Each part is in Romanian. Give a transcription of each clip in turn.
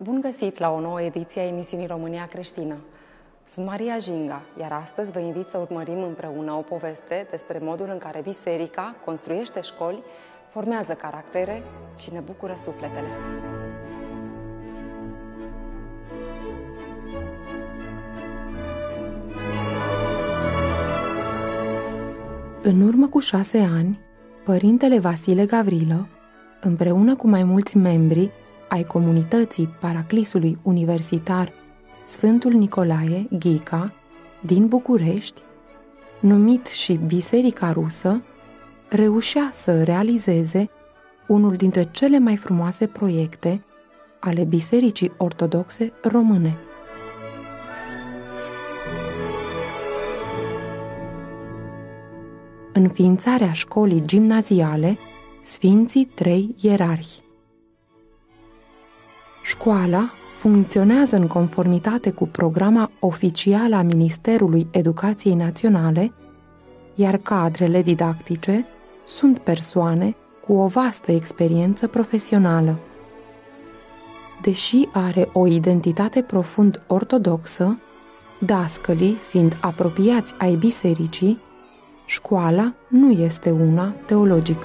Bun găsit la o nouă ediție a emisiunii România Creștină. Sunt Maria Jinga, iar astăzi vă invit să urmărim împreună o poveste despre modul în care biserica construiește școli, formează caractere și ne bucură sufletele. În urmă cu 6 ani, părintele Vasile Gavrilă, împreună cu mai mulți membri ai comunității Paraclisului Universitar Sfântul Nicolae Ghica din București, numit și Biserica Rusă, reușea să realizeze unul dintre cele mai frumoase proiecte ale Bisericii Ortodoxe Române. Înființarea școlii gimnaziale Sfinții Trei Ierarhi. Școala funcționează în conformitate cu programa oficială a Ministerului Educației Naționale, iar cadrele didactice sunt persoane cu o vastă experiență profesională. Deși are o identitate profund ortodoxă, dascălii fiind apropiați ai bisericii, școala nu este una teologică.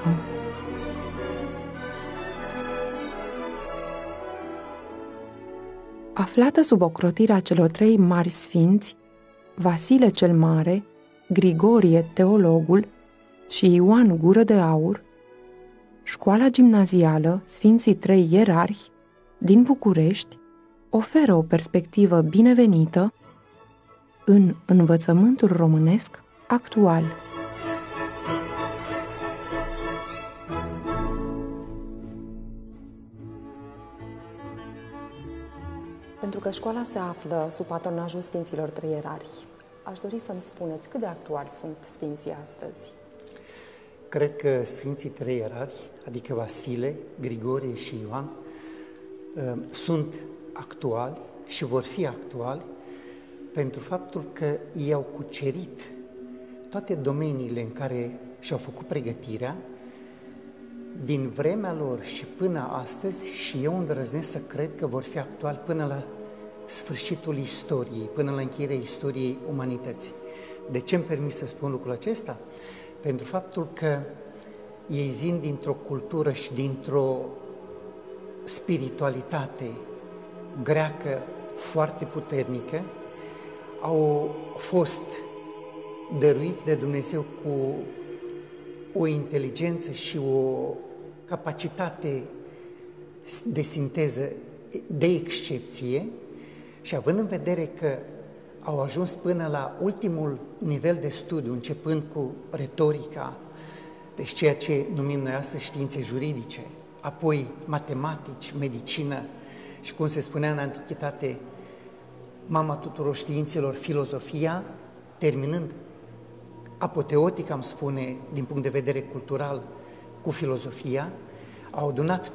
Aflată sub ocrotirea celor 3 mari sfinți, Vasile cel Mare, Grigorie Teologul și Ioan Gură de Aur, școala gimnazială Sfinții Trei Ierarhi din București oferă o perspectivă binevenită în învățământul românesc actual. Pentru că școala se află sub patronajul Sfinților Trei Ierarhi, aș dori să-mi spuneți cât de actuali sunt Sfinții astăzi. Cred că Sfinții Trei Ierarhi, adică Vasile, Grigorie și Ioan, sunt actuali și vor fi actuali pentru faptul că ei au cucerit toate domeniile în care și-au făcut pregătirea din vremea lor și până astăzi, și eu îndrăznesc să cred că vor fi actuali până la sfârșitul istoriei, până la încheierea istoriei umanității. De ce îmi permit să spun lucrul acesta? Pentru faptul că ei vin dintr-o cultură și dintr-o spiritualitate greacă foarte puternică, au fost dăruiți de Dumnezeu cu o inteligență și o capacitate de sinteză de excepție și având în vedere că au ajuns până la ultimul nivel de studiu, începând cu retorica, deci ceea ce numim noi astăzi științe juridice, apoi matematici, medicină și, cum se spunea în antichitate, mama tuturor științelor, filozofia, terminând apoteotic, am spune, din punct de vedere cultural, cu filozofia, au adunat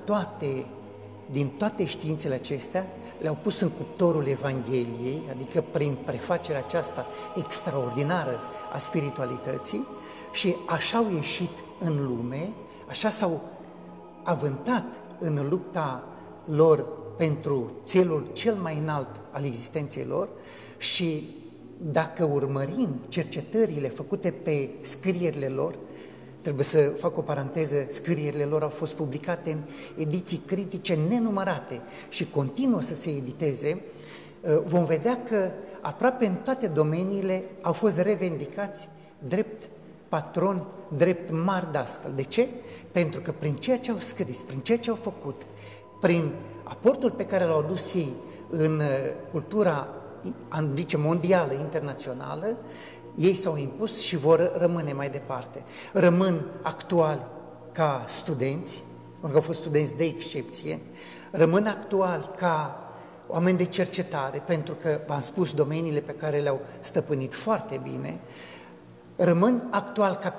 din toate științele acestea, le-au pus în cuptorul Evangheliei, adică prin prefacerea aceasta extraordinară a spiritualității, și așa au ieșit în lume, așa s-au avântat în lupta lor pentru țelul cel mai înalt al existenței lor. Și dacă urmărim cercetările făcute pe scrierile lor, trebuie să fac o paranteză, scrierile lor au fost publicate în ediții critice nenumărate și continuă să se editeze, vom vedea că aproape în toate domeniile au fost revendicați drept patron, drept mari dascăl. De ce? Pentru că prin ceea ce au scris, prin ceea ce au făcut, prin aportul pe care l-au adus ei în cultura mondială, internațională, ei s-au impus și vor rămâne mai departe. Rămân actuali ca studenți, pentru că au fost studenți de excepție, rămân actuali ca oameni de cercetare, pentru că, v-am spus, domeniile pe care le-au stăpânit foarte bine, rămân actuali ca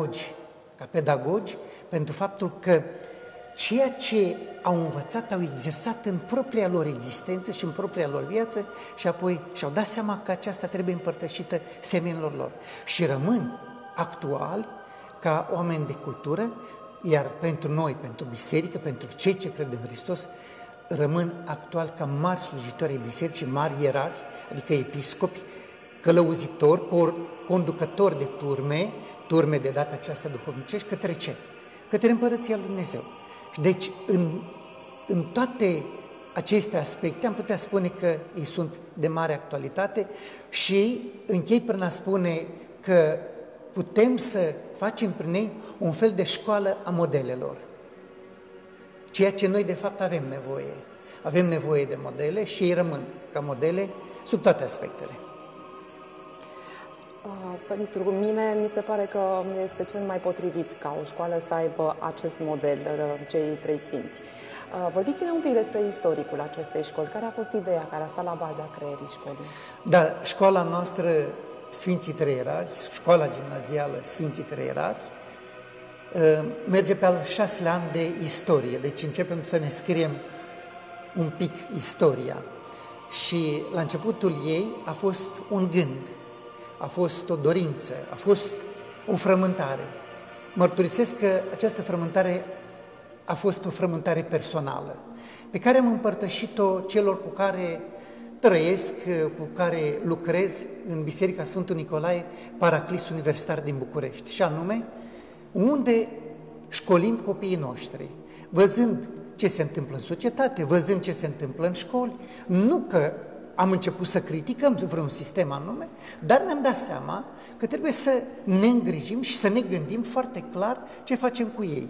pedagogi, pentru faptul că ceea ce au învățat, au exersat în propria lor existență și în propria lor viață și apoi și-au dat seama că aceasta trebuie împărtășită semenilor lor. Și rămân actuali ca oameni de cultură, iar pentru noi, pentru biserică, pentru cei ce cred în Hristos, rămân actual ca mari slujitori ai bisericii, mari ierarhi, adică episcopi, călăuzitori, conducători de turme de data aceasta duhovnicești, către ce? Către Împărăția lui Dumnezeu. Și deci, în toate aceste aspecte, am putea spune că ei sunt de mare actualitate și închei prin a spune că putem să facem prin ei un fel de școală a modelelor. Ceea ce noi de fapt avem nevoie. Avem nevoie de modele și ei rămân ca modele sub toate aspectele. Pentru mine mi se pare că este cel mai potrivit ca o școală să aibă acest model, cei trei sfinți. Vorbiți-ne un pic despre istoricul acestei școli. Care a fost ideea care a stat la baza creierii școlii? Da, școala noastră Sfinții Trei Ierarhi, școala gimnazială Sfinții Trei Ierarhi, merge pe al 6-lea an de istorie, deci începem să ne scriem un pic istoria. Și la începutul ei a fost un gând, a fost o dorință, a fost o frământare. Mărturisesc că această frământare a fost o frământare personală, pe care am împărtășit-o celor cu care trăiesc, cu care lucrez în Biserica Sfântul Nicolae, Paraclis Universitar din București, și anume, unde școlim copiii noștri, văzând ce se întâmplă în societate, văzând ce se întâmplă în școli. Nu că am început să criticăm vreun sistem anume, dar ne-am dat seama că trebuie să ne îngrijim și să ne gândim foarte clar ce facem cu ei.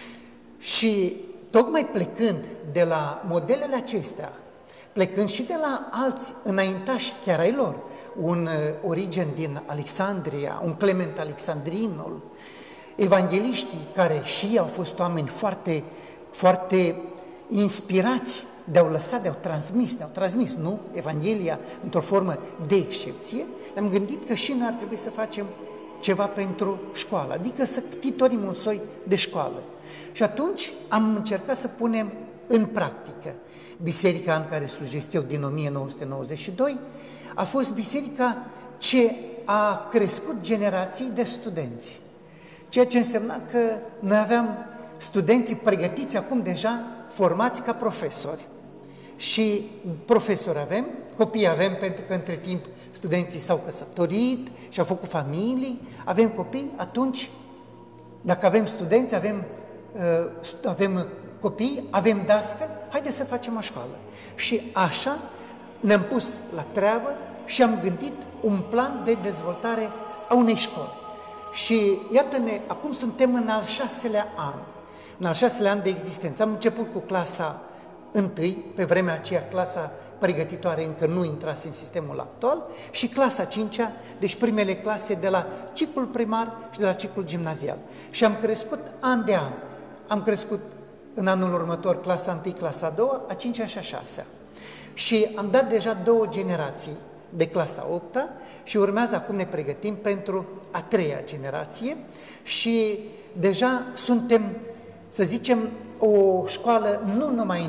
Și tocmai plecând de la modelele acestea, plecând și de la alți înaintași chiar ai lor, un Origen din Alexandria, un Clement Alexandrinul, evangheliștii care și ei au fost oameni foarte, foarte inspirați, de-au lăsat, de-au transmis, nu? Evanghelia într-o formă de excepție, am gândit că și noi ar trebui să facem ceva pentru școală, adică să titorim un soi de școală. Și atunci am încercat să punem în practică. Biserica în care slujesc eu din 1992 a fost biserica ce a crescut generații de studenți. Ceea ce însemna că noi aveam studenții pregătiți acum deja, formați ca profesori. Și profesori avem, copii avem, pentru că între timp studenții s-au căsătorit și au făcut familii, avem copii, atunci, dacă avem studenți, avem copii, avem dascăli, haideți să facem o școală. Și așa ne-am pus la treabă și am gândit un plan de dezvoltare a unei școli. Și iată-ne, acum suntem în al 6-lea an, în al 6-lea an de existență. Am început cu clasa 1, pe vremea aceea clasa pregătitoare încă nu intrase în sistemul actual, și clasa 5-a, deci primele clase de la ciclul primar și de la ciclul gimnazial. Și am crescut an de an. Am crescut în anul următor clasa 1, clasa 2, a 5-a și a 6-a. Și am dat deja 2 generații de clasa 8-a și urmează, acum ne pregătim pentru a 3-a generație și deja suntem, să zicem, o școală nu numai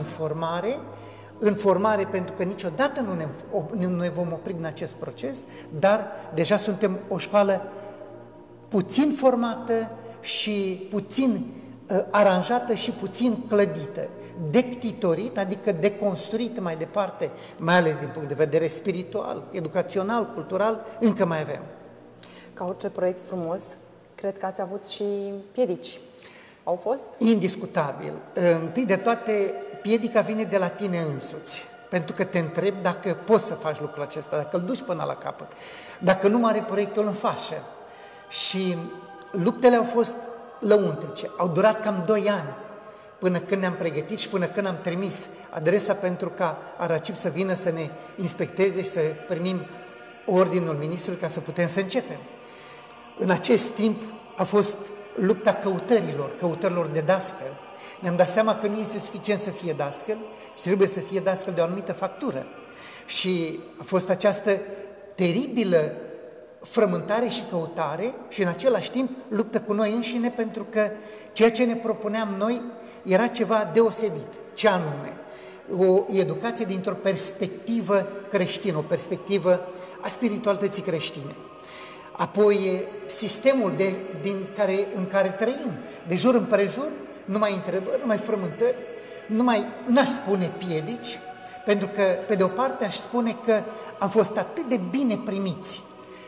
în formare pentru că niciodată nu ne vom opri din acest proces, dar deja suntem o școală puțin formată și puțin aranjată și puțin clădită, dectitorit, adică deconstruită mai departe, mai ales din punct de vedere spiritual, educațional, cultural, încă mai avem. Ca orice proiect frumos, cred că ați avut și piedici. Au fost? Indiscutabil. Întâi de toate, piedica vine de la tine însuți, pentru că te întrebi dacă poți să faci lucrul acesta, dacă îl duci până la capăt, dacă nu are proiectul în fașă. Și luptele au fost lăuntrice, au durat cam 2 ani până când ne-am pregătit și până când am trimis adresa pentru ca Aracip să vină să ne inspecteze și să primim ordinul ministrului ca să putem să începem. În acest timp a fost lupta căutărilor de dascăl. Ne-am dat seama că nu este suficient să fie dascăl, ci trebuie să fie dascăl de o anumită factură. Și a fost această teribilă frământare și căutare și în același timp luptă cu noi înșine, pentru că ceea ce ne propuneam noi era ceva deosebit. Ce anume? O educație dintr-o perspectivă creștină, o perspectivă a spiritualității creștine. Apoi sistemul în care trăim, de jur împrejur, numai întrebări, numai frământări, n-aș spune piedici, pentru că, pe de o parte, aș spune că am fost atât de bine primiți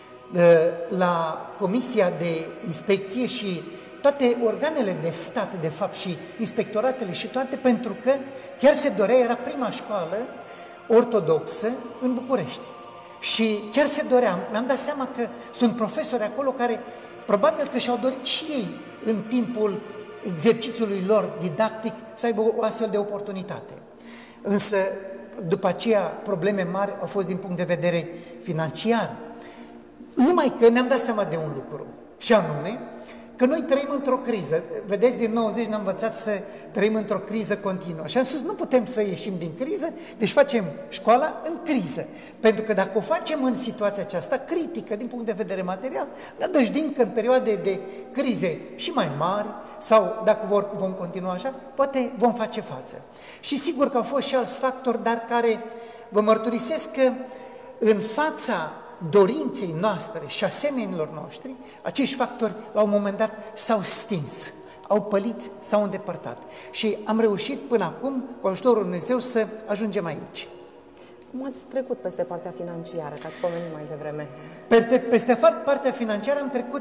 la Comisia de Inspecție și toate organele de stat, de fapt, și inspectoratele și toate, pentru că chiar se dorea, era prima școală ortodoxă în București. Și chiar se dorea, mi-am dat seama că sunt profesori acolo care probabil că și-au dorit și ei în timpul exercițiului lor didactic să aibă o astfel de oportunitate. Însă, după aceea, probleme mari au fost din punct de vedere financiar. Numai că ne-am dat seama de un lucru, și anume că noi trăim într-o criză. Vedeți, din 90 ne-am învățat să trăim într-o criză continuă. Și am spus, nu putem să ieșim din criză, deci facem școala în criză. Pentru că dacă o facem în situația aceasta critică, din punct de vedere material, ne dăjdim că în perioade de crize și mai mari, sau dacă vom continua așa, poate vom face față. Și sigur că au fost și alți factori, dar care vă mărturisesc că în fața dorinței noastre și a semenilor noștri, acești factori la un moment dat s-au stins, au pălit, s-au îndepărtat. Și am reușit până acum, cu ajutorul Lui Dumnezeu, să ajungem aici. Cum ați trecut peste partea financiară, că ați pomenit mai devreme? Peste partea financiară am trecut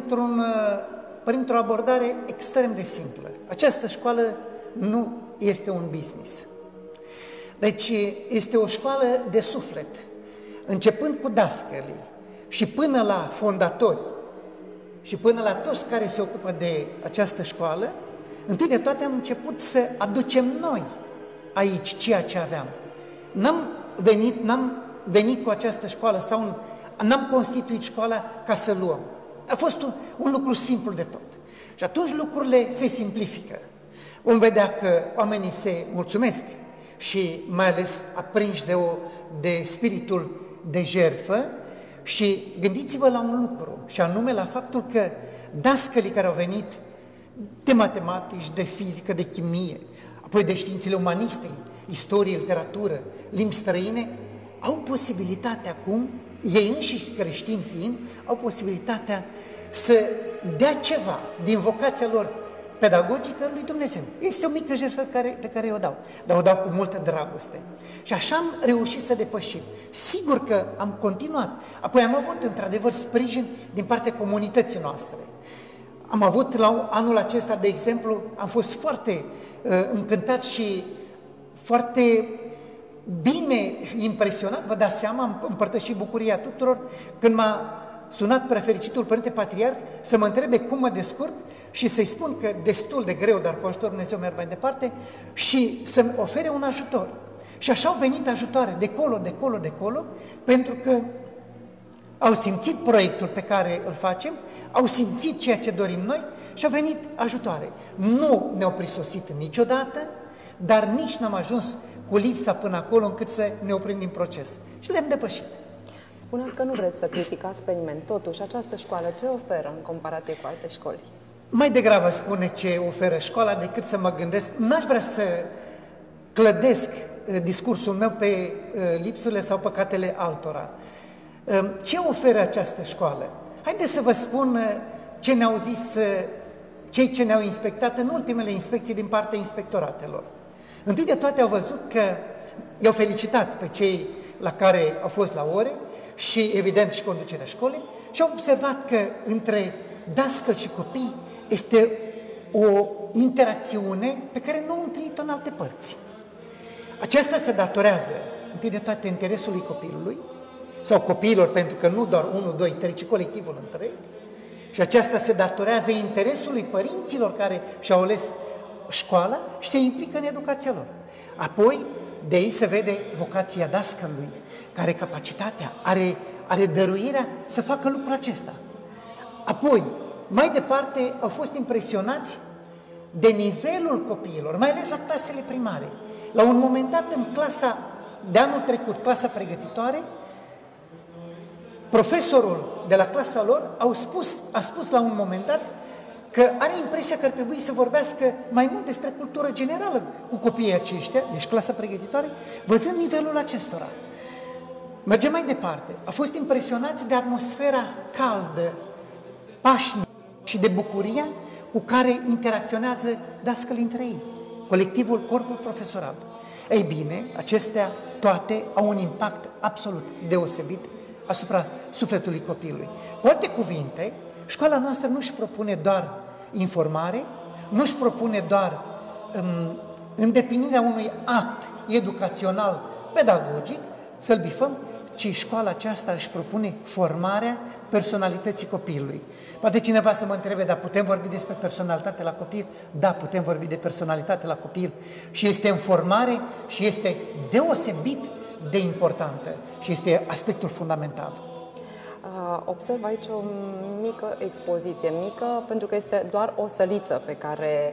printr-o abordare extrem de simplă. Această școală nu este un business. Deci este o școală de suflet. Începând cu dascălii și până la fondatori și până la toți care se ocupă de această școală, întâi de toate am început să aducem noi aici ceea ce aveam. N-am venit cu această școală sau n-am constituit școala ca să luăm. A fost un lucru simplu de tot. Și atunci lucrurile se simplifică. Vom vedea că oamenii se mulțumesc și mai ales aprinși de spiritul de jertfă. Și gândiți-vă la un lucru, și anume la faptul că dascălii care au venit de matematici, de fizică, de chimie, apoi de științele umaniste, istorie, literatură, limbi străine, au posibilitatea acum, ei înșiși creștini fiind, au posibilitatea să dea ceva din vocația lor pedagogică lui Dumnezeu. Este o mică jertfă pe care o dau, dar o dau cu multă dragoste. Și așa am reușit să depășim. Sigur că am continuat. Apoi am avut, într-adevăr, sprijin din partea comunității noastre. Am avut, anul acesta, de exemplu, am fost foarte încântat și foarte bine impresionat, vă dați seama, am împărtășit bucuria tuturor, când m-a sunat prefericitul Părinte Patriarh să mă întrebe cum mă descurc și să-i spun că destul de greu, dar cu ajutorul Dumnezeu merg mai departe, și să-mi ofere un ajutor. Și așa au venit ajutoare, de colo, pentru că au simțit proiectul pe care îl facem, au simțit ceea ce dorim noi și au venit ajutoare. Nu ne-au prisosit niciodată, dar nici n-am ajuns cu lipsa până acolo încât să ne oprim din proces. Și le-am depășit. Spuneți că nu vreți să criticați pe nimeni, totuși această școală ce oferă în comparație cu alte școli? Mai degrabă spune ce oferă școala decât să mă gândesc. N-aș vrea să clădesc discursul meu pe lipsurile sau păcatele altora. Ce oferă această școală? Haideți să vă spun ce ne-au zis cei ce ne-au inspectat în ultimele inspecții din partea inspectoratelor. Întâi de toate au văzut că i-au felicitat pe cei la care au fost la ore și, evident, și conducerea școlii și au observat că între dascăl și copii este o interacțiune pe care nu au întâlnit-o în alte părți. Aceasta se datorează, întâi de toate, interesului copilului sau copiilor, pentru că nu doar 1, 2, 3, ci colectivul întreg, și aceasta se datorează interesului părinților care și-au ales școala și se implică în educația lor. Apoi, de aici se vede vocația dascălui, care are capacitatea, are dăruirea să facă lucrul acesta. Apoi, mai departe, au fost impresionați de nivelul copiilor, mai ales la clasele primare. La un moment dat, în clasa de anul trecut, clasa pregătitoare, profesorul de la clasa lor a spus la un moment dat că are impresia că ar trebui să vorbească mai mult despre cultură generală cu copiii aceștia, deci clasa pregătitoare, văzând nivelul acestora. Mergem mai departe. A fost impresionați de atmosfera caldă, pașnică și de bucuria cu care interacționează dascălii între ei. colectivul, corpul profesoral. Ei bine, acestea toate au un impact absolut deosebit asupra sufletului copilului. Cu alte cuvinte, școala noastră nu își propune doar informare, nu își propune doar îndeplinirea unui act educațional, pedagogic, să-l bifăm, ci școala aceasta își propune formarea personalității copilului. Poate cineva să mă întrebe, dar putem vorbi despre personalitate la copil? Da, putem vorbi de personalitate la copil și este în formare și este deosebit de importantă și este aspectul fundamental. Observ aici o mică expoziție, mică pentru că este doar o săliță pe care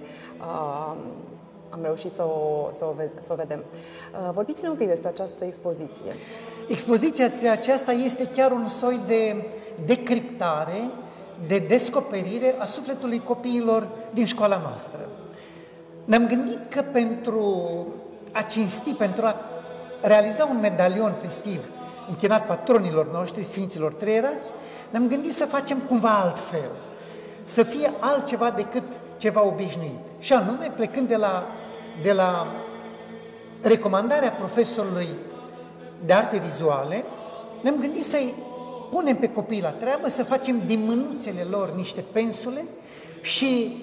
am reușit să o vedem. Vorbiți-ne un pic despre această expoziție. Expoziția aceasta este chiar un soi de decriptare, de descoperire a sufletului copiilor din școala noastră. Ne-am gândit că pentru a cinsti, pentru a realiza un medalion festiv închinat patronilor noștri, Sfinților Trei Ierarhi, ne-am gândit să facem cumva altfel, să fie altceva decât ceva obișnuit. Și anume, plecând de la recomandarea profesorului de arte vizuale, ne-am gândit să-i punem pe copii la treabă, să facem din mânuțele lor niște pensule și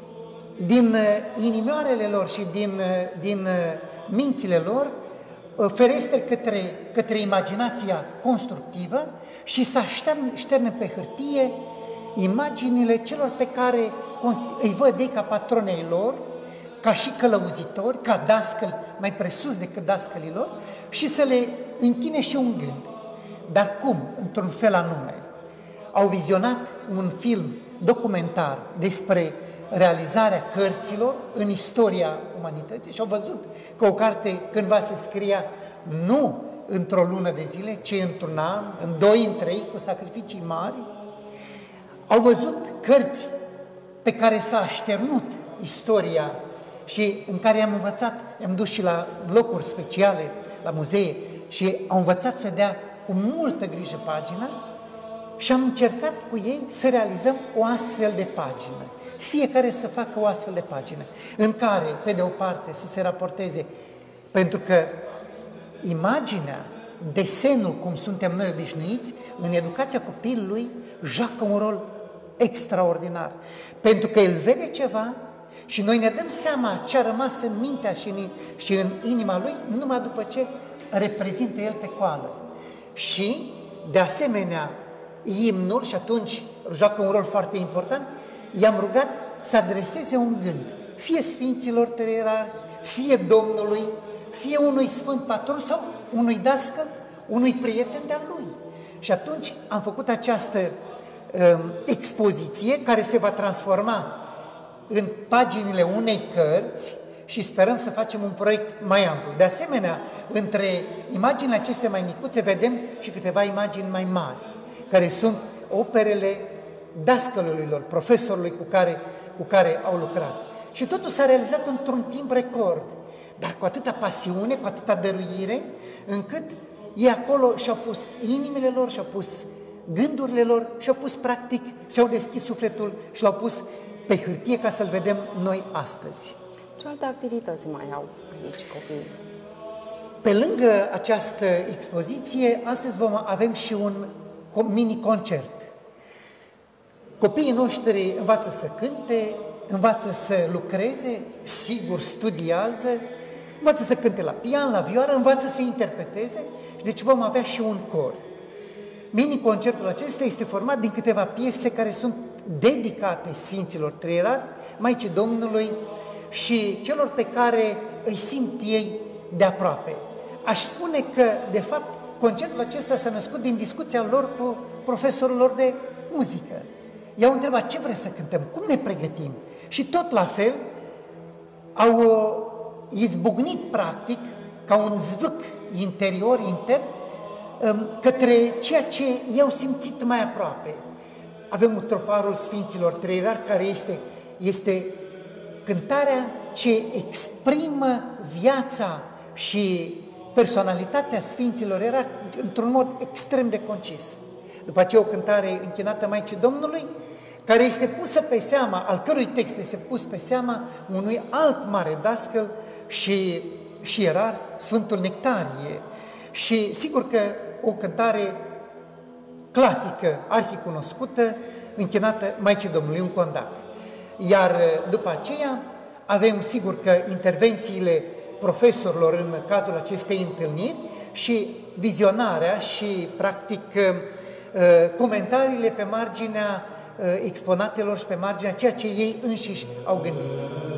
din inimioarele lor și din mințile lor ferestre către imaginația constructivă și să șterne pe hârtie imaginile celor pe care îi văd ei ca patronei lor, ca și călăuzitori, ca dascăli, mai presus decât dascălii lor, și să le închine și un gând. Dar cum? Într-un fel anume. Au vizionat un film documentar despre realizarea cărților în istoria umanității și au văzut că o carte cândva se scria nu într-o lună de zile, ci într-un an, în 2, în 3, cu sacrificii mari. Au văzut cărți pe care s-a așternut istoria și în care am învățat, am dus și la locuri speciale, la muzee, și au învățat să dea cu multă grijă pagina și am încercat cu ei să realizăm o astfel de pagină. Fiecare să facă o astfel de pagină, în care, pe de o parte, să se raporteze, pentru că imaginea, desenul, cum suntem noi obișnuiți, în educația copilului, joacă un rol extraordinar. Pentru că el vede ceva și noi ne dăm seama ce a rămas în mintea și în inima lui numai după ce reprezintă el pe coală. Și, de asemenea, imnul, și atunci joacă un rol foarte important, i-am rugat să adreseze un gând, fie Sfinților Trei Ierarhi, fie Domnului, fie unui Sfânt Patron sau unui dascăl, unui prieten de-al lui. Și atunci am făcut această expoziție care se va transforma în paginile unei cărți și sperăm să facem un proiect mai amplu. De asemenea, între imaginile acestea mai micuțe vedem și câteva imagini mai mari, care sunt operele dascălului lor, profesorului cu care au lucrat. Și totul s-a realizat într-un timp record, dar cu atâta pasiune, cu atâta dăruire, încât ei acolo și-au pus inimile lor, și-au pus gândurile lor, și-au pus practic, și-au deschis sufletul și l-au pus pe hârtie ca să-l vedem noi astăzi. Ce alte activități mai au aici copiii? Pe lângă această expoziție, astăzi avem și un mini-concert. Copiii noștri învață să cânte, învață să lucreze, sigur studiază, învață să cânte la pian, la vioară, învață să interpreteze și deci vom avea și un cor. Mini-concertul acesta este format din câteva piese care sunt dedicate Sfinților Trei Ierarhi, Maicii Domnului și celor pe care îi simt ei de aproape. Aș spune că, de fapt, concertul acesta s-a născut din discuția lor cu profesorul lor de muzică. I-au întrebat ce vreți să cântăm, cum ne pregătim? Și tot la fel au izbucnit practic ca un zvâc interior, intern, către ceea ce i-au simțit mai aproape. Avem troparul Sfinților Trei Ierarhi, care este cântarea ce exprimă viața și personalitatea Sfinților Ierarhi într-un mod extrem de concis. După aceea o cântare închinată Maicii Domnului, care este pusă pe seama, al cărui text este pus pe seama unui alt mare dascăl și ierar, Sfântul Nectarie. Și sigur că o cântare clasică, arhicunoscută, închinată Maicii Domnului, un condac. Iar după aceea avem sigur că intervențiile profesorilor în cadrul acestei întâlniri și vizionarea și practic comentariile pe marginea exponatelor și pe marginea ceea ce ei înșiși au gândit.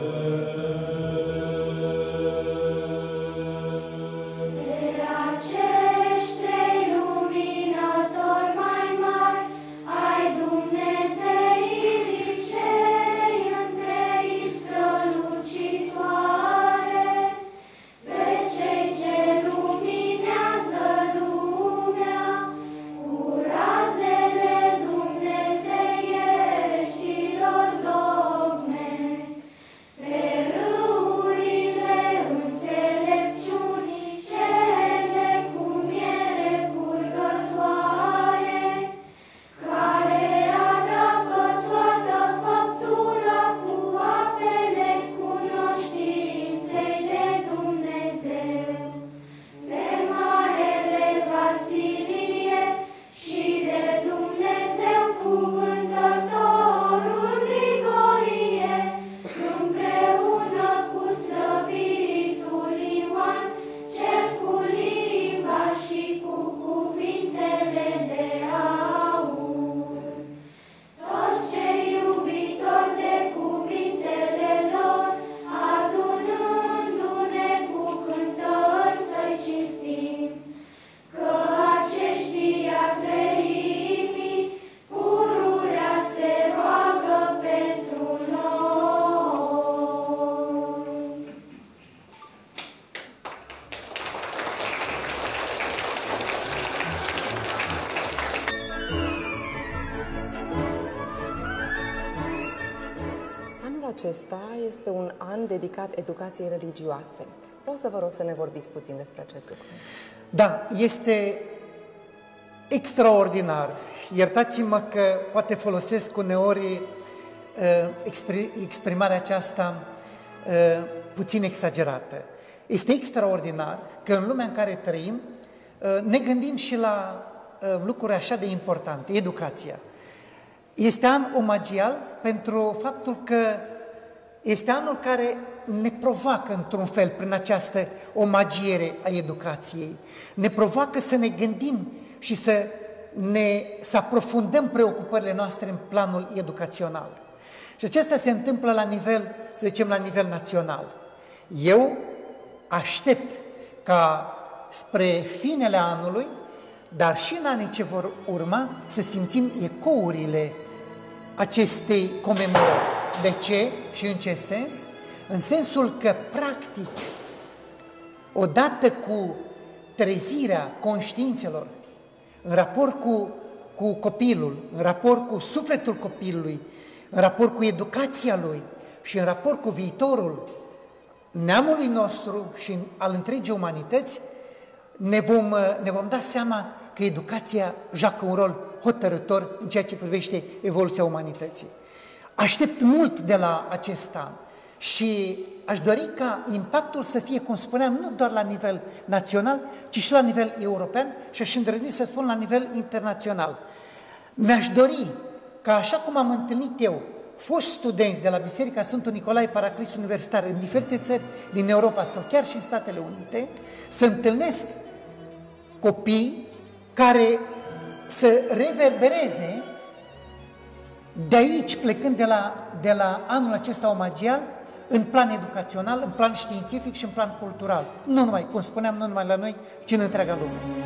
Acesta este un an dedicat educației religioase. Vreau să vă rog să ne vorbiți puțin despre acest lucru. Da, este extraordinar. Iertați-mă că poate folosesc uneori exprimarea aceasta puțin exagerată. Este extraordinar că în lumea în care trăim ne gândim și la lucruri așa de importante, educația. Este an omagial pentru faptul că este anul care ne provoacă într-un fel prin această omagiere a educației. Ne provoacă să ne gândim și să aprofundăm preocupările noastre în planul educațional. Și acesta se întâmplă la nivel, să zicem, la nivel național. Eu aștept ca spre finele anului, dar și în anii ce vor urma, să simțim ecourile acestei comemorări. De ce și în ce sens? În sensul că, practic, odată cu trezirea conștiințelor, în raport cu copilul, în raport cu sufletul copilului, în raport cu educația lui și în raport cu viitorul neamului nostru și al întregii umanități, ne vom da seama că educația joacă un rol hotărător în ceea ce privește evoluția umanității. Aștept mult de la acest an și aș dori ca impactul să fie, cum spuneam, nu doar la nivel național, ci și la nivel european și aș îndrăzni să spun la nivel internațional. Mi-aș dori ca, așa cum am întâlnit eu, foști studenți de la Biserica Sfântul Nicolae Paraclis Universitar în diferite țări din Europa sau chiar și în Statele Unite, să întâlnesc copii care să reverbereze de aici, plecând de la anul acesta omagial, în plan educațional, în plan științific și în plan cultural. Nu numai, cum spuneam, nu numai la noi, ci în întreaga lume.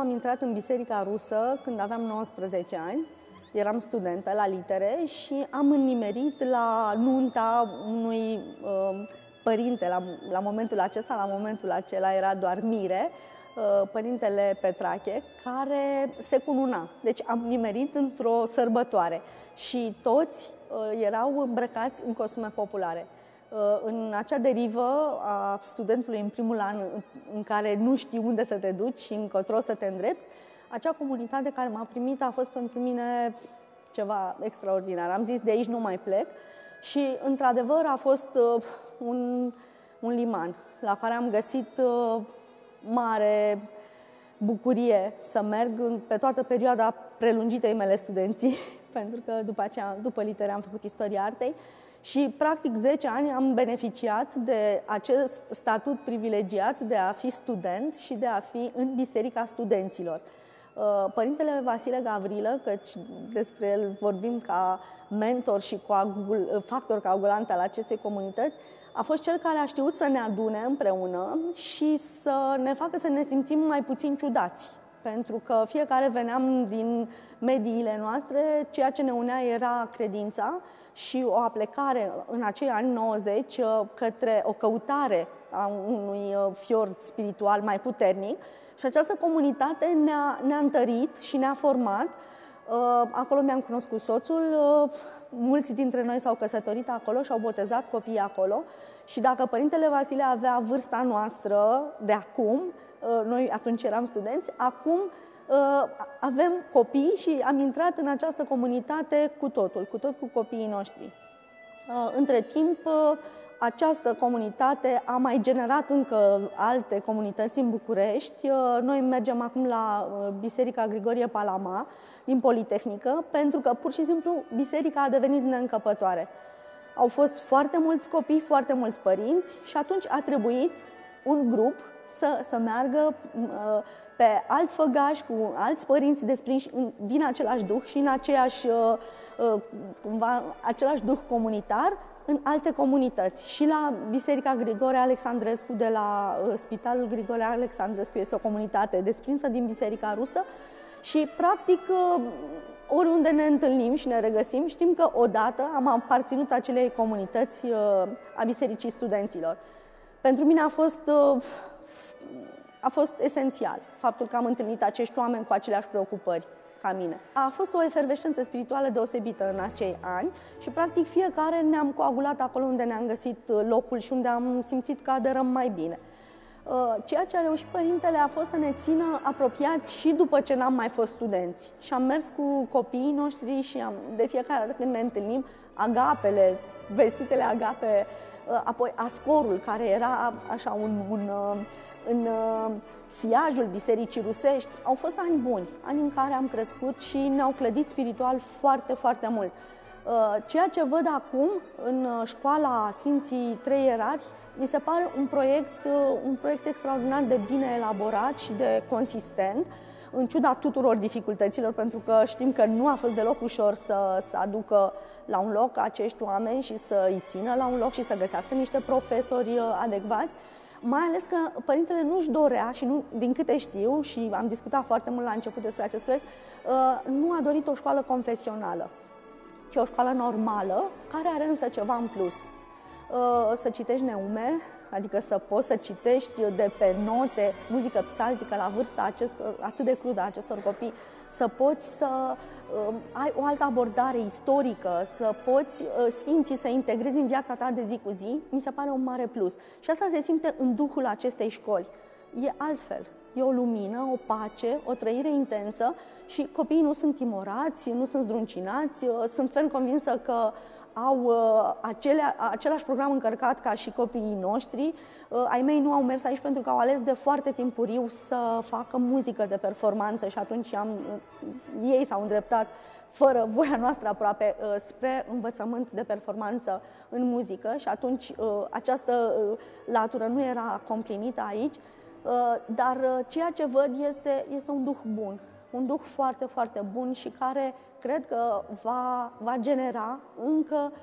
am intrat în Biserica Rusă când aveam 19 ani. Eram studentă la litere și am înnimerit la nunta unui părinte, la momentul acesta, la momentul acela era doar mire, părintele Petrache, care se cununa. Deci am nimerit într-o sărbătoare și toți erau îmbrăcați în costume populare. În acea derivă a studentului în primul an în care nu știi unde să te duci și încotro să te îndrepți, acea comunitate care m-a primit a fost pentru mine ceva extraordinar. Am zis, de aici nu mai plec și, într-adevăr, a fost un liman la care am găsit mare bucurie să merg pe toată perioada prelungitei mele studenții, pentru că după litere am făcut istoria artei și, practic, 10 ani am beneficiat de acest statut privilegiat de a fi student și de a fi în Biserica Studenților. Părintele Vasile Gavrilă, căci despre el vorbim ca mentor și factor coagulant al acestei comunități, a fost cel care a știut să ne adune împreună și să ne facă să ne simțim mai puțin ciudați. Pentru că fiecare veneam din mediile noastre, ceea ce ne unea era credința și o aplecare în acei ani 90 către o căutare a unui fior spiritual mai puternic. Și această comunitate ne-a întărit și ne-a format. Acolo mi-am cunoscut soțul, mulți dintre noi s-au căsătorit acolo și au botezat copiii acolo. Și dacă părintele Vasile avea vârsta noastră de acum, noi atunci eram studenți, acum avem copii și am intrat în această comunitate cu totul, cu copiii noștri. Între timp, această comunitate a mai generat încă alte comunități în București. Noi mergem acum la Biserica Grigorie Palama din Politehnică, pentru că pur și simplu biserica a devenit neîncăpătoare. Au fost foarte mulți copii, foarte mulți părinți și atunci a trebuit un grup să meargă pe alt făgaș cu alți părinți desprinși din același duh și în același duh comunitar în alte comunități. Și la Biserica Grigore Alexandrescu de la Spitalul Grigore Alexandrescu este o comunitate desprinsă din Biserica Rusă și, practic, oriunde ne întâlnim și ne regăsim, știm că odată am aparținut acelei comunități a Bisericii Studenților. Pentru mine a fost esențial faptul că am întâlnit acești oameni cu aceleași preocupări ca mine. A fost o efervescență spirituală deosebită în acei ani și, practic, fiecare ne-am coagulat acolo unde ne-am găsit locul și unde am simțit că aderăm mai bine. Ceea ce a reușit părintele a fost să ne țină apropiați și după ce n-am mai fost studenți. Și am mers cu copiii noștri și de fiecare dată când ne întâlnim, agapele, vestitele agape, apoi ascorul, care era așa în siajul Bisericii Rusești. Au fost ani buni, ani în care am crescut și ne-au clădit spiritual foarte, foarte mult. Ceea ce văd acum în școala Sfinții Trei Ierarhi mi se pare un proiect extraordinar de bine elaborat și de consistent, în ciuda tuturor dificultăților, pentru că știm că nu a fost deloc ușor să aducă la un loc acești oameni și să îi țină la un loc și să găsească niște profesori adecvați. Mai ales că părintele nu-și dorea și nu, din câte știu, și am discutat foarte mult la început despre acest proiect, nu a dorit o școală confesională, ci o școală normală, care are însă ceva în plus. Să citești neume, adică să poți să citești de pe note muzică psaltică la vârsta atât de crudă a acestor copii, să poți să ai o altă abordare istorică, să poți sfinții să integrezi în viața ta de zi cu zi, mi se pare un mare plus. Și asta se simte în duhul acestei școli. E altfel. E o lumină, o pace, o trăire intensă și copiii nu sunt timorați, nu sunt zdruncinați, sunt ferm convinsă că au același program încărcat ca și copiii noștri. Ai mei nu au mers aici pentru că au ales de foarte timpuriu să facă muzică de performanță și atunci ei s-au îndreptat fără voia noastră aproape spre învățământ de performanță în muzică și atunci această latură nu era complinită aici, dar ceea ce văd este un duh bun. Un duh foarte, foarte bun și care cred că va genera încă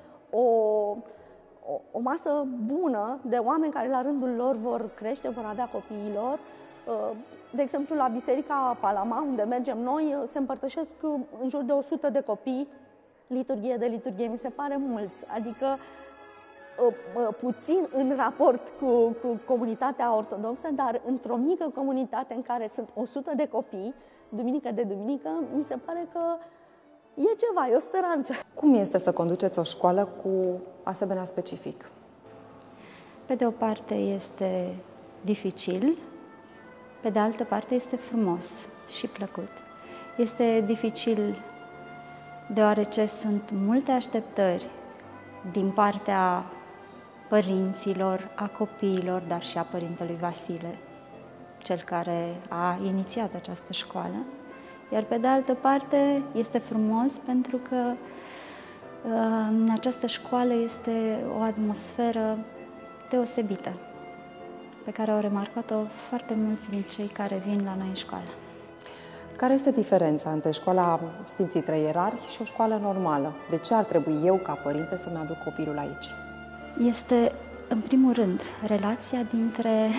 o masă bună de oameni care la rândul lor vor crește, vor avea copiilor De exemplu, la Biserica Palama, unde mergem noi, se împărtășesc în jur de 100 de copii liturghie de liturghie. Mi se pare mult, adică puțin în raport cu comunitatea ortodoxă, dar într-o mică comunitate în care sunt 100 de copii, duminică de duminică, mi se pare că e ceva, e o speranță. Cum este să conduceți o școală cu asemenea specific? Pe de o parte este dificil, pe de altă parte este frumos și plăcut. Este dificil deoarece sunt multe așteptări din partea părinților, a copiilor, dar și a părintelui Vasile, cel care a inițiat această școală. Iar pe de altă parte este frumos pentru că în această școală este o atmosferă deosebită, pe care au remarcat-o foarte mulți din cei care vin la noi în școală. Care este diferența între școala Sfinții Trei Ierarhi și o școală normală? De ce ar trebui eu, ca părinte, să-mi aduc copilul aici? Este, în primul rând, relația dintre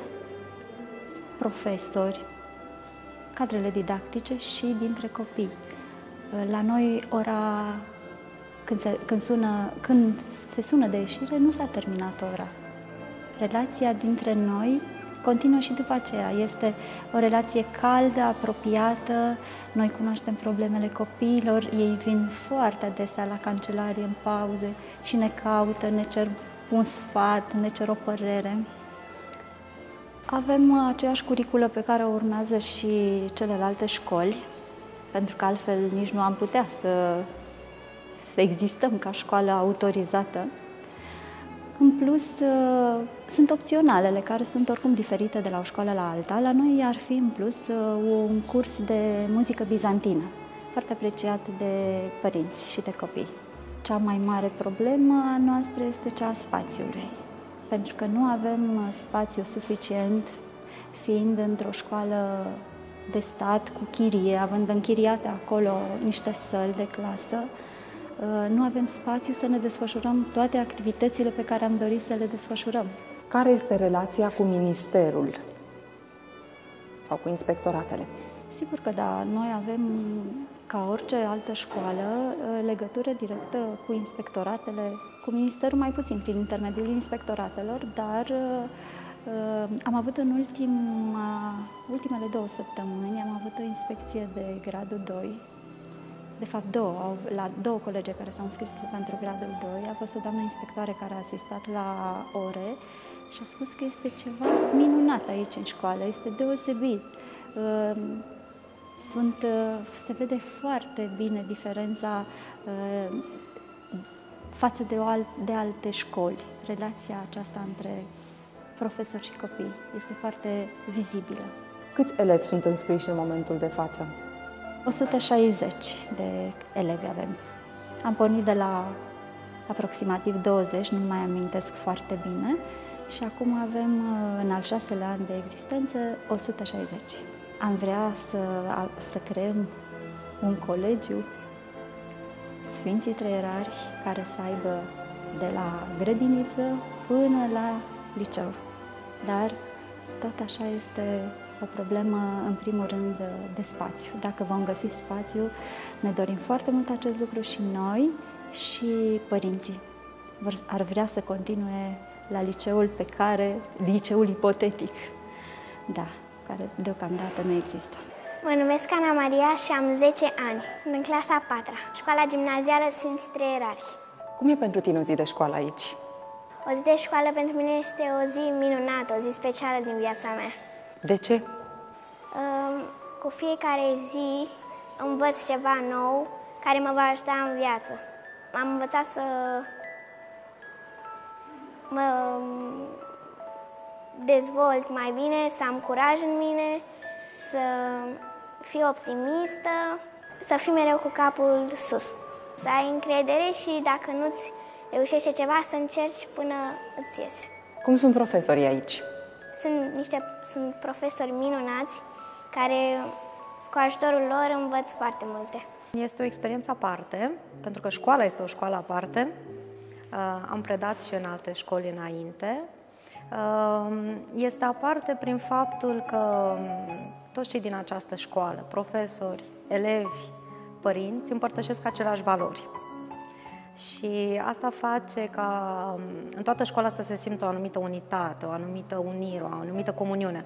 profesori, cadrele didactice și dintre copii. La noi, când se sună de ieșire, nu s-a terminat ora. Relația dintre noi continuă și după aceea. Este o relație caldă, apropiată, noi cunoaștem problemele copiilor, ei vin foarte adesea la cancelarie în pauze și ne caută, ne cer un sfat, ne cer o părere. Avem aceeași curiculă pe care o urmează și celelalte școli, pentru că altfel nici nu am putea să existăm ca școală autorizată. În plus, sunt opționalele, care sunt oricum diferite de la o școală la alta. La noi ar fi, în plus, un curs de muzică bizantină, foarte apreciat de părinți și de copii. Cea mai mare problemă a noastră este cea a spațiului, pentru că nu avem spațiu suficient, fiind într-o școală de stat cu chirie, având închiriate acolo niște săli de clasă, nu avem spațiu să ne desfășurăm toate activitățile pe care am dorit să le desfășurăm. Care este relația cu ministerul sau cu inspectoratele? Sigur că da, noi avem, ca orice altă școală, legătură directă cu inspectoratele, cu ministerul mai puțin, prin intermediul inspectoratelor, dar am avut în ultimele 2 săptămâni, am avut o inspecție de gradul 2. De fapt, la două colege care s-au înscris pentru gradul 2, a fost o doamnă inspectoare care a asistat la ore și a spus că este ceva minunat aici în școală, este deosebit. Se vede foarte bine diferența față de alte școli. Relația aceasta între profesori și copii este foarte vizibilă. Câți elevi sunt înscriși în momentul de față? 160 de elevi avem. Am pornit de la aproximativ 20, nu mai amintesc foarte bine, și acum avem, în al 6-lea an de existență, 160. Am vrea să creăm un colegiu Sfinții Trei Ierarhi care să aibă de la grădiniță până la liceu. Dar tot așa este o problemă, în primul rând, de spațiu. Dacă vom găsi spațiu, ne dorim foarte mult acest lucru și noi și părinții. Ar vrea să continue la liceul ipotetic, da, care deocamdată nu există. Mă numesc Ana Maria și am 10 ani. Sunt în clasa a 4-a, școala gimnazială Sfinții Trei Ierarhi. Cum e pentru tine o zi de școală aici? O zi de școală pentru mine este o zi minunată, o zi specială din viața mea. De ce? Cu fiecare zi învăț ceva nou care mă va ajuta în viață. Am învățat să mă dezvolt mai bine, să am curaj în mine, să fiu optimistă, să fiu mereu cu capul sus. Să ai încredere și dacă nu-ți reușește ceva, să încerci până îți iese. Cum sunt profesorii aici? Sunt profesori minunați care, cu ajutorul lor, învăț foarte multe. Este o experiență aparte, pentru că școala este o școală aparte. Am predat și în alte școli înainte. Este aparte prin faptul că toți cei din această școală, profesori, elevi, părinți, împărtășesc aceleași valori. Și asta face ca în toată școala să se simtă o anumită unitate, o anumită unire, o anumită comuniune.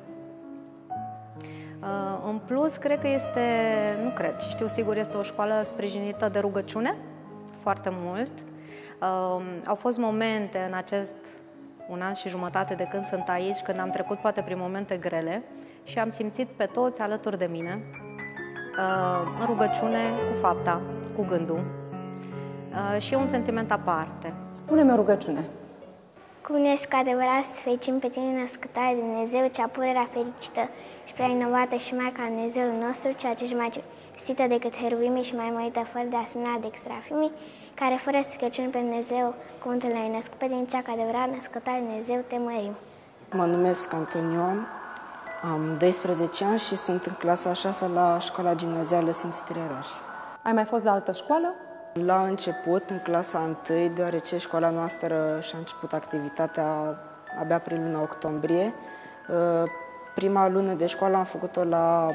În plus, cred că știu sigur, este o școală sprijinită de rugăciune foarte mult. Au fost momente în acest 1 an și jumătate de când sunt aici, când am trecut poate prin momente grele și am simțit pe toți alături de mine, în rugăciune, cu fapta, cu gândul, și e un sentiment aparte. Spune-mi o rugăciune. Cuvânesc cu adevărat să fericim pe tine, născătoare Dumnezeu, cea pururea fericită și prea inovată și Maica Dumnezeul nostru, cea ce-și mai cinstită decât heruvimii și mai mărită fără de asemenea de extrafimii, care fără stricăciuni pe Dumnezeu, cuvântul ne-ai născut pe tine, cea cu adevărat născătoare Dumnezeu, te mărim. Mă numesc Anton Ioan, am 12 ani și sunt în clasa 6 la școala gimnazială Sfinți Trei-Rari. Ai mai fost la altă școală? La început, în clasa 1, deoarece școala noastră și-a început activitatea abia prin luna octombrie, prima lună de școală am făcut-o la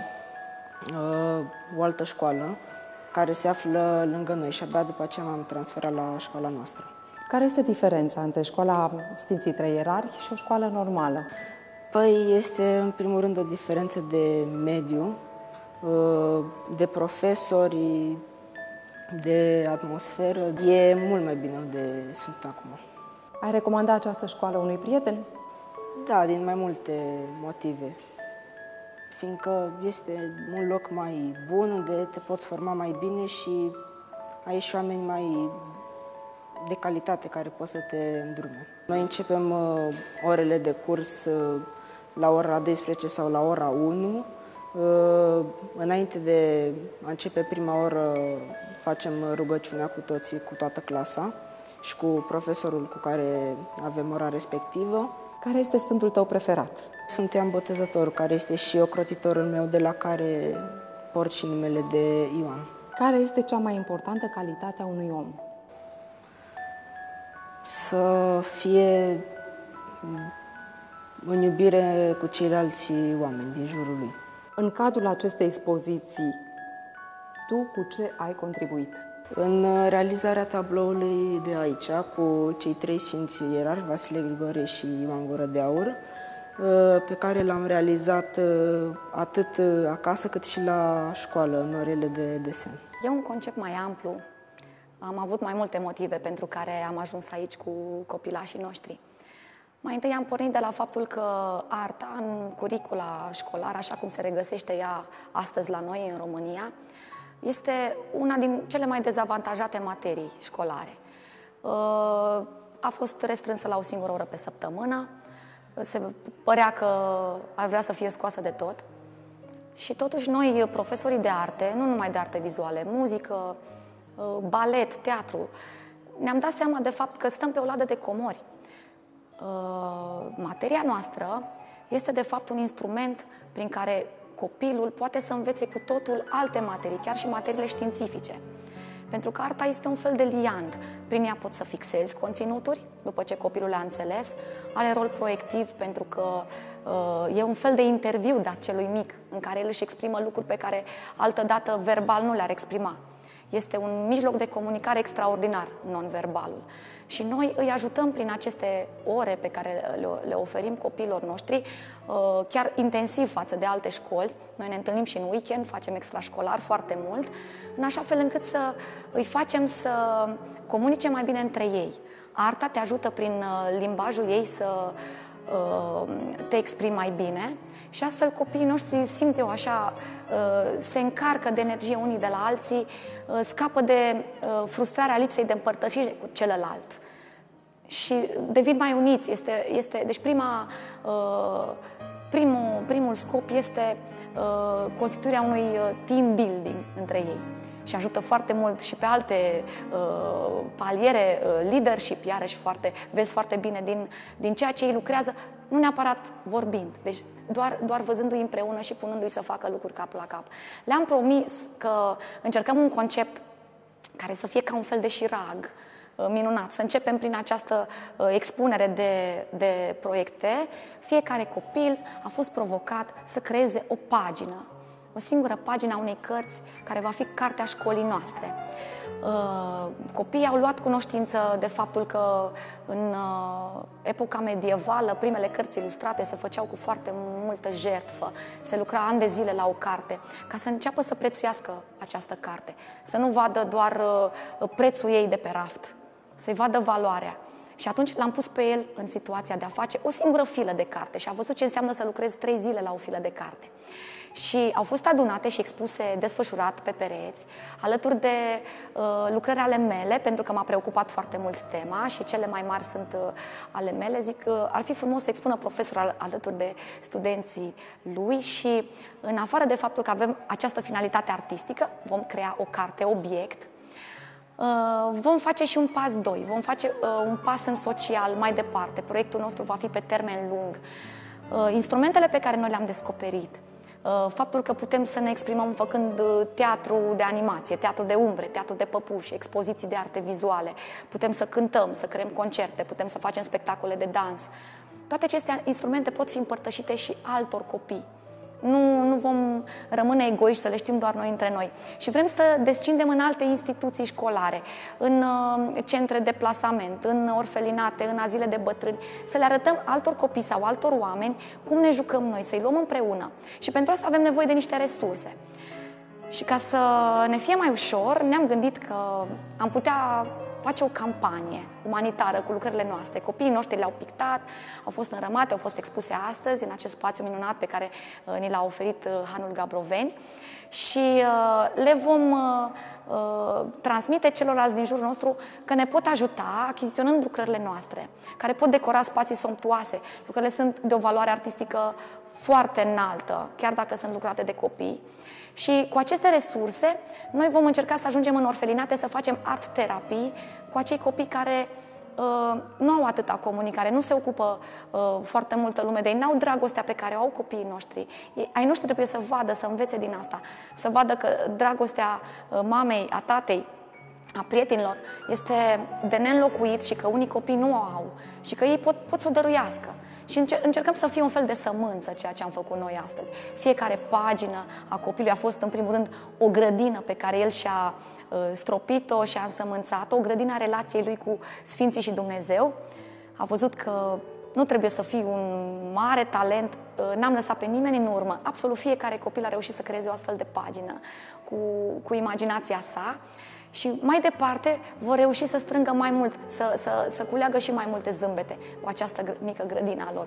o altă școală care se află lângă noi și abia după aceea m-am transferat la școala noastră. Care este diferența între școala Sfinții Trei-Rari și o școală normală? Păi este în primul rând o diferență de mediu, de profesori, de atmosferă. E mult mai bine unde sunt acum. Ai recomanda această școală unui prieten? Da, din mai multe motive. Fiindcă este un loc mai bun, unde te poți forma mai bine și ai și oameni mai de calitate care pot să te îndrume. Noi începem orele de curs la ora 12 sau la ora 1. Înainte de a începe prima oră facem rugăciunea cu toții, cu toată clasa și cu profesorul cu care avem ora respectivă. Care este sfântul tău preferat? Sunt Ioan Botezătorul, care este și ocrotitorul meu, de la care port și numele de Ioan. Care este cea mai importantă calitate a unui om? Să fie în iubire cu ceilalți oameni din jurul lui. În cadrul acestei expoziții, tu cu ce ai contribuit? În realizarea tabloului de aici, cu cei 3 sfinți ierarhi, Vasile Grigorie și Ioan Gură de Aur, pe care l-am realizat atât acasă cât și la școală, în orele de desen. E un concept mai amplu. Am avut mai multe motive pentru care am ajuns aici cu copilașii noștri. Mai întâi am pornit de la faptul că arta în curicula școlară, așa cum se regăsește ea astăzi la noi în România, este una din cele mai dezavantajate materii școlare. A fost restrânsă la o singură oră pe săptămână, se părea că ar vrea să fie scoasă de tot. Și totuși noi, profesorii de arte, nu numai de arte vizuale, muzică, balet, teatru, ne-am dat seama de fapt că stăm pe o ladă de comori. Materia noastră este de fapt un instrument prin care copilul poate să învețe cu totul alte materii, chiar și materiile științifice. Pentru că arta este un fel de liant. Prin ea poți să fixezi conținuturi, după ce copilul le-a înțeles. Are rol proiectiv pentru că e un fel de interviu de acelui mic, în care el își exprimă lucruri pe care altădată verbal nu le-ar exprima. Este un mijloc de comunicare extraordinar, non-verbalul. Și noi îi ajutăm prin aceste ore pe care le oferim copiilor noștri, chiar intensiv față de alte școli. Noi ne întâlnim și în weekend, facem extrașcolar foarte mult, în așa fel încât să îi facem să comunice mai bine între ei. Arta te ajută prin limbajul ei să te exprimi mai bine și astfel copiii noștri simt eu așa, se încarcă de energie unii de la alții, scapă de frustrarea lipsei de împărtășire cu celălalt și devin mai uniți. Deci primul scop este constituirea unui team building între ei. Și ajută foarte mult și pe alte paliere, leadership, iarăși vezi foarte bine din ceea ce ei lucrează, nu neapărat vorbind, deci doar văzându-i împreună și punându-i să facă lucruri cap la cap. Le-am promis că încercăm un concept care să fie ca un fel de șirag, minunat. Să începem prin această expunere de proiecte. Fiecare copil a fost provocat să creeze o pagină, o singură pagină a unei cărți care va fi cartea școlii noastre. Copiii au luat cunoștință de faptul că în epoca medievală primele cărți ilustrate se făceau cu foarte multă jertfă, se lucra ani de zile la o carte, ca să înceapă să prețuiască această carte, să nu vadă doar prețul ei de pe raft, să-i vadă valoarea. Și atunci l-am pus pe el în situația de a face o singură filă de carte și a văzut ce înseamnă să lucrezi 3 zile la o filă de carte. Și au fost adunate și expuse desfășurat pe pereți, alături de lucrări ale mele, pentru că m-a preocupat foarte mult tema și cele mai mari sunt ale mele. Zic că ar fi frumos să expună profesorul alături de studenții lui și, în afară de faptul că avem această finalitate artistică, vom crea o carte obiect, vom face și un pas 2, vom face un pas în social mai departe. Proiectul nostru va fi pe termen lung. Instrumentele pe care noi le-am descoperit, faptul că putem să ne exprimăm făcând teatru de animație, teatru de umbre, teatru de păpuși, expoziții de arte vizuale, putem să cântăm, să creăm concerte, putem să facem spectacole de dans. Toate aceste instrumente pot fi împărtășite și altor copii. Nu vom rămâne egoiști să le știm doar noi între noi. Și vrem să descindem în alte instituții școlare, în centre de plasament, în orfelinate, în azile de bătrâni, să le arătăm altor copii sau altor oameni cum ne jucăm noi, să-i luăm împreună. Și pentru asta avem nevoie de niște resurse. Și ca să ne fie mai ușor, ne-am gândit că am putea face o campanie umanitară cu lucrările noastre. Copiii noștri le-au pictat, au fost înrămate, au fost expuse astăzi în acest spațiu minunat pe care ni l-a oferit Hanul Gabroveni și le vom transmite celorlalți din jurul nostru că ne pot ajuta achiziționând lucrările noastre, care pot decora spații somptuoase. Lucrările sunt de o valoare artistică foarte înaltă, chiar dacă sunt lucrate de copii. Și cu aceste resurse, noi vom încerca să ajungem în orfelinate să facem art terapii cu acei copii care nu au atâta comunicare, nu se ocupă foarte multă lume de ei, n-au dragostea pe care o au copiii noștri. Ai noștri trebuie să vadă, să învețe din asta, să vadă că dragostea mamei, a tatei, a prietenilor este de neînlocuit și că unii copii nu o au și că ei pot să o dăruiască. Și încercăm să fie un fel de sămânță ceea ce am făcut noi astăzi. Fiecare pagină a copilului a fost, în primul rând, o grădină pe care el și-a stropit-o și-a însămânțat-o, o grădină a relației lui cu Sfinții și Dumnezeu. A văzut că nu trebuie să fii un mare talent, n-am lăsat pe nimeni în urmă. Absolut fiecare copil a reușit să creeze o astfel de pagină cu imaginația sa. Și mai departe vor reuși să strângă mai mult, să culeagă și mai multe zâmbete cu această mică grădină a lor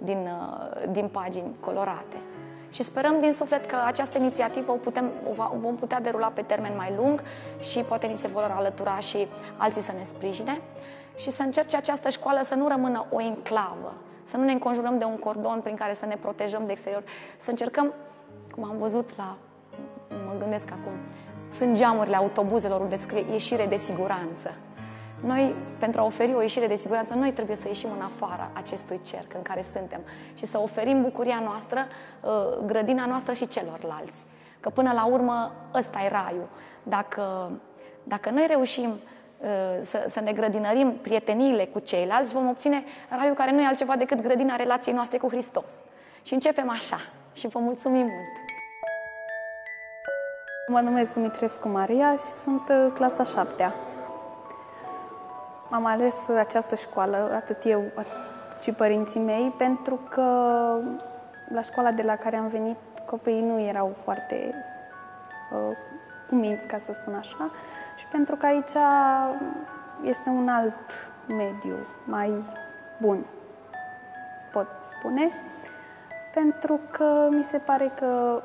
din pagini colorate. Și sperăm din suflet că această inițiativă o vom putea derula pe termen mai lung și poate ni se vor alătura și alții să ne sprijine și să încerce această școală să nu rămână o enclavă, să nu ne înconjurăm de un cordon prin care să ne protejăm de exterior, să încercăm, cum am văzut mă gândesc acum, sunt geamurile autobuzelor unde scrie ieșire de siguranță. Noi, pentru a oferi o ieșire de siguranță, noi trebuie să ieșim în afara acestui cerc în care suntem și să oferim bucuria noastră, grădina noastră și celorlalți. Că până la urmă ăsta e raiul. Dacă noi reușim să ne grădinărim prieteniile cu ceilalți, vom obține raiul care nu e altceva decât grădina relației noastre cu Hristos. Și începem așa. Și vă mulțumim mult! Mă numesc Dumitrescu Maria și sunt clasa 7-a. Am ales această școală, atât eu, cât și părinții mei, pentru că la școala de la care am venit, copiii nu erau foarte cuminți, ca să spun așa, și pentru că aici este un alt mediu, mai bun, pot spune, pentru că mi se pare că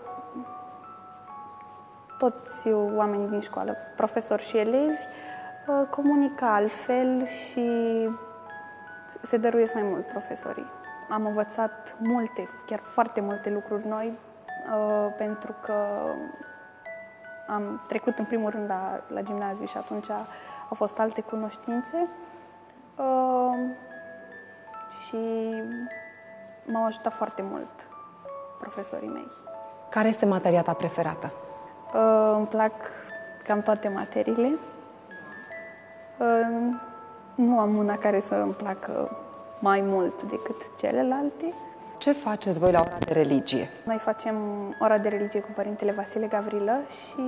toți oamenii din școală, profesori și elevi, comunică altfel și se dăruiesc mai mult profesorii. Am învățat multe, chiar foarte multe lucruri noi, pentru că am trecut în primul rând la gimnaziu și atunci au fost alte cunoștințe și m-au ajutat foarte mult profesorii mei. Care este materia ta preferată? Îmi plac cam toate materiile. Nu am una care să îmi placă mai mult decât celelalte. Ce faceți voi la ora de religie? Noi facem ora de religie cu Părintele Vasile Gavrilă și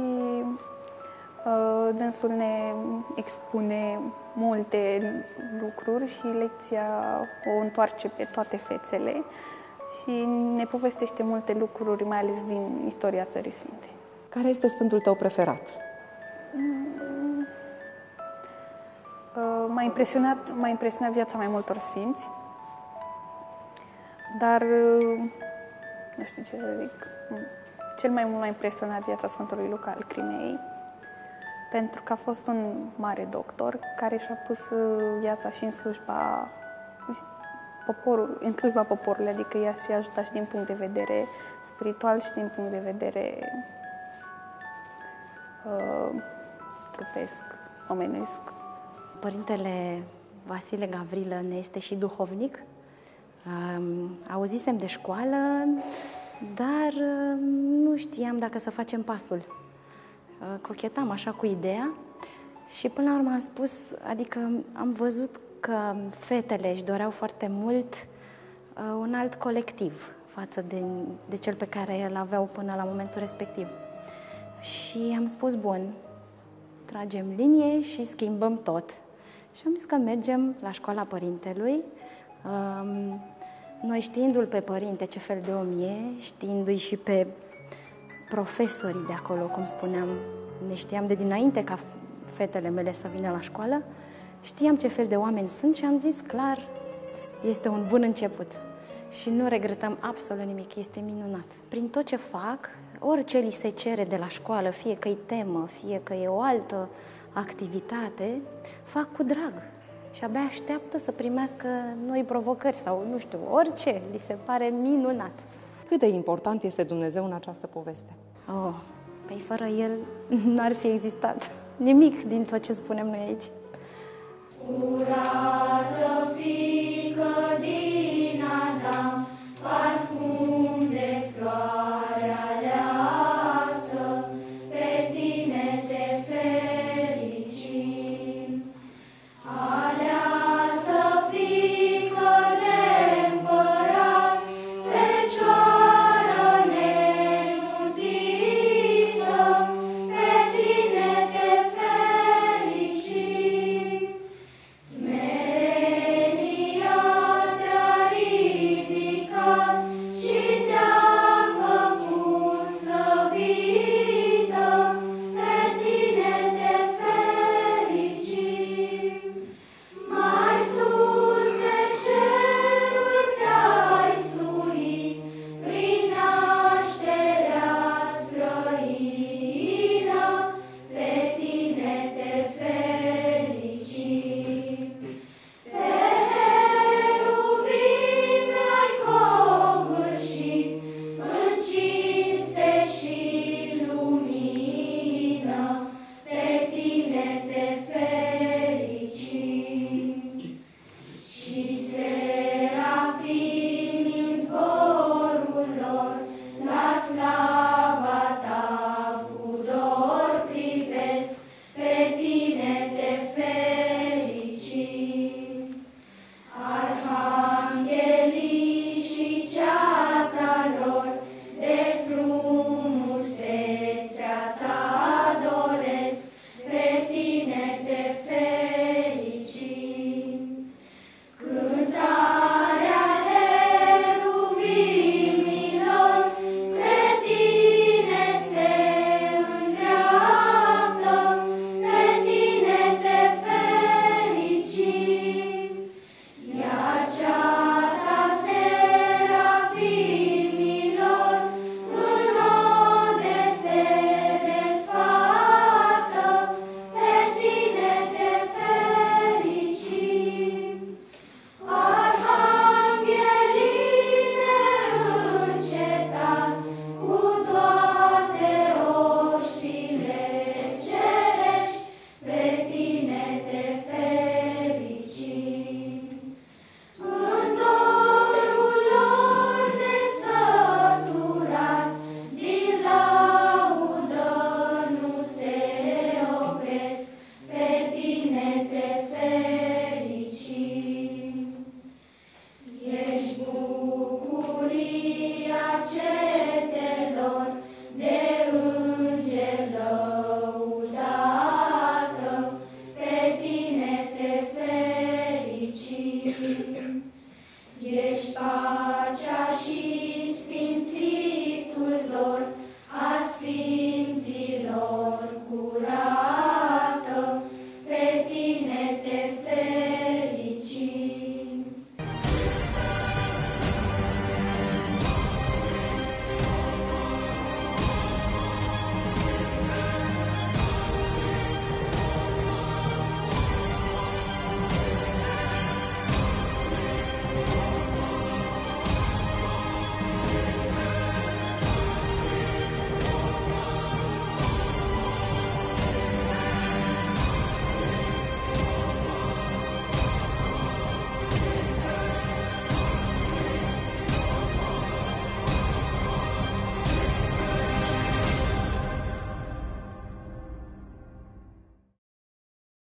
dânsul ne expune multe lucruri și lecția o întoarce pe toate fețele și ne povestește multe lucruri, mai ales din istoria Țării Sfinte. Care este sfântul tău preferat? M-a impresionat viața mai multor sfinți, dar nu știu ce să zic. Cel mai mult m-a impresionat viața Sfântului Luca al Crimeei, pentru că a fost un mare doctor care și-a pus viața și în slujba poporului, adică ea și-a ajutat și din punct de vedere spiritual și din punct de vedere trupesc, omenesc. Părintele Vasile Gavrilă ne este și duhovnic. Auzisem de școală, dar nu știam dacă să facem pasul. Cochetam așa cu ideea și până la urmă am spus, adică am văzut că fetele își doreau foarte mult un alt colectiv față de cel pe care îl aveau până la momentul respectiv. Și am spus, bun, tragem linie și schimbăm tot. Și am zis că mergem la școala părintelui. Noi știindu-l pe părinte ce fel de om e, știindu-i și pe profesorii de acolo, cum spuneam, ne știam de dinainte ca fetele mele să vină la școală, știam ce fel de oameni sunt și am zis clar, este un bun început. Și nu regretăm absolut nimic, este minunat. Prin tot ce fac, orice li se cere de la școală, fie că e temă, fie că e o altă activitate, fac cu drag. Și abia așteaptă să primească noi provocări sau, nu știu, orice, li se pare minunat. Cât de important este Dumnezeu în această poveste? Oh, păi fără El n-ar fi existat nimic din tot ce spunem noi aici. Ura!